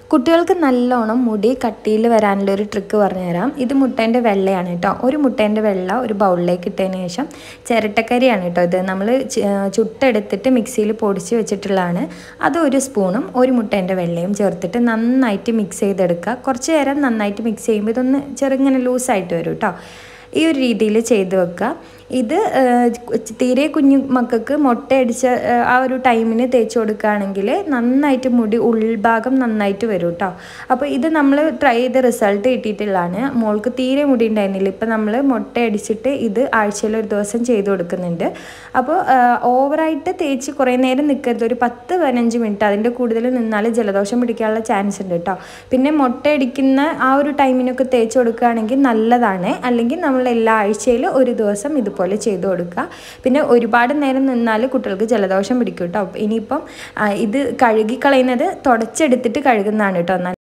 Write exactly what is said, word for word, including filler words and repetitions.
കുട്ടികൾക്ക് നല്ലോണം മുടി കട്ടിയിൽ വരാനുള്ള ഒരു ട്രിക്ക് പറഞ്ഞുതരാം. ഇത് മുട്ടേൻ്റെ വെള്ളയാണ് കേട്ടോ. ഒരു മുട്ടേൻ്റെ വെള്ള ഒരു ബൗളിലേക്ക് ഇട്ടതിന് ശേഷം ചിരട്ടക്കരിയാണ് കേട്ടോ. ഇത് നമ്മൾ ചുട്ടെടുത്തിട്ട് മിക്സിയിൽ പൊടിച്ച് വെച്ചിട്ടുള്ളതാണ്. അത് ഒരു സ്പൂണും ഒരു മുട്ടേൻ്റെ വെള്ളയും ചേർത്തിട്ട് നന്നായിട്ട് മിക്സ് ചെയ്തെടുക്കുക. കുറച്ച് നേരം നന്നായിട്ട് മിക്സ് ചെയ്യുമ്പോൾ ഇതൊന്ന് ചെറുങ്ങനെ ലൂസായിട്ട് വരും കേട്ടോ. ഈ ഒരു രീതിയിൽ ചെയ്ത് വെക്കുക. ഇത് തീരെ കുഞ്ഞു മക്കൾക്ക് മുട്ടയടിച്ച ആ ഒരു ടൈമിന് തേച്ച് കൊടുക്കുകയാണെങ്കിൽ നന്നായിട്ട് മുടി ഉൾഭാഗം നന്നായിട്ട് വരും കേട്ടോ. അപ്പോൾ ഇത് നമ്മൾ ട്രൈ ചെയ്ത് റിസൾട്ട് കിട്ടിയിട്ടുള്ളതാണ്. മോൾക്ക് തീരെ മുടി ഉണ്ടായിരുന്നില്ല. ഇപ്പം നമ്മൾ മുട്ടയടിച്ചിട്ട് ഇത് ആഴ്ചയിൽ ഒരു ദിവസം ചെയ്ത് കൊടുക്കുന്നുണ്ട്. അപ്പോൾ ഓവറായിട്ട് തേച്ച് കുറേ നേരം നിൽക്കരുത്. ഒരു പത്ത് പതിനഞ്ച് മിനിറ്റ് അതിൻ്റെ കൂടുതൽ നിന്നാൽ ജലദോഷം പിടിക്കാനുള്ള ചാൻസ് ഉണ്ട് കേട്ടോ. പിന്നെ മുട്ടയടിക്കുന്ന ആ ഒരു ടൈമിനൊക്കെ തേച്ച് കൊടുക്കുകയാണെങ്കിൽ നല്ലതാണ്. അല്ലെങ്കിൽ നമ്മൾ എല്ലാ ആഴ്ചയിലും ഒരു ദിവസം ഇതുപോലെ ചെയ്തു കൊടുക്കുക. പിന്നെ ഒരുപാട് നേരം നിന്നാൽ കുട്ടികൾക്ക് ജലദോഷം പിടിക്കും കേട്ടോ. ഇനിയിപ്പം ഇത് കഴുകിക്കളയുന്നത് തുടച്ചെടുത്തിട്ട് കഴുകുന്നതാണ് കേട്ടോ.